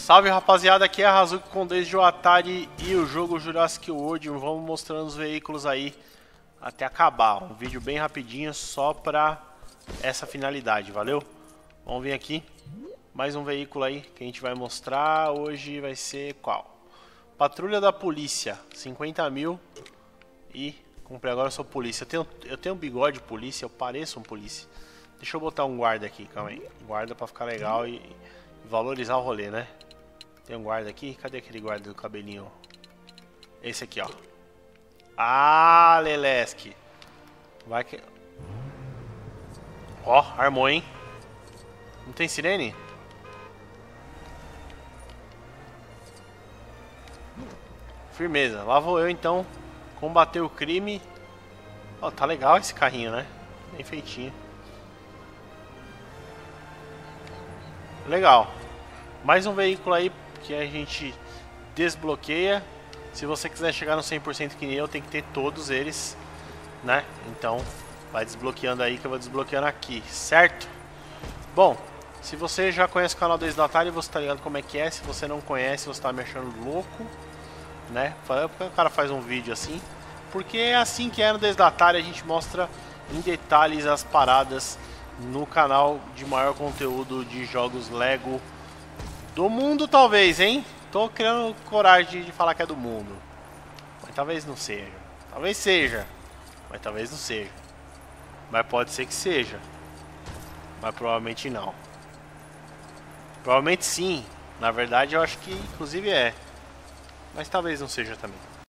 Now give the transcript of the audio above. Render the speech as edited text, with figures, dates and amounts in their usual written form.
Salve rapaziada, aqui é a Hazuki com desde o Atari e o jogo Jurassic World. Vamos mostrando os veículos aí até acabar. Um vídeo bem rapidinho só pra essa finalidade, valeu? Vamos vir aqui, mais um veículo aí que a gente vai mostrar. Hoje vai ser qual? Patrulha da Polícia, 50 mil. E comprei agora, eu sou polícia. Eu tenho um bigode de polícia, eu pareço um polícia. Deixa eu botar um guarda aqui, calma aí. Guarda pra ficar legal e valorizar o rolê, né? Tem um guarda aqui, cadê aquele guarda do cabelinho? Esse aqui, ó. Ah, Leleski. Vai que... Ó, armou, hein? Não tem sirene? Firmeza, lá vou eu então combater o crime. Ó, tá legal esse carrinho, né? Bem feitinho. Legal. Mais um veículo aí que a gente desbloqueia. Se você quiser chegar no 100% que nem eu, tem que ter todos eles, né? Então, vai desbloqueando aí que eu vou desbloqueando aqui, certo? Bom, se você já conhece o canal Desde o Atari, você tá ligado como é que é. Se você não conhece, você tá me achando louco, né? Porque o cara faz um vídeo assim. Porque é assim que é no Desde o Atari, a gente mostra em detalhes as paradas no canal de maior conteúdo de jogos Lego do mundo, talvez, hein? Tô criando coragem de falar que é do mundo. Mas talvez não seja. Talvez seja. Mas talvez não seja. Mas pode ser que seja. Mas provavelmente não. Provavelmente sim. Na verdade eu acho que inclusive é. Mas talvez não seja também.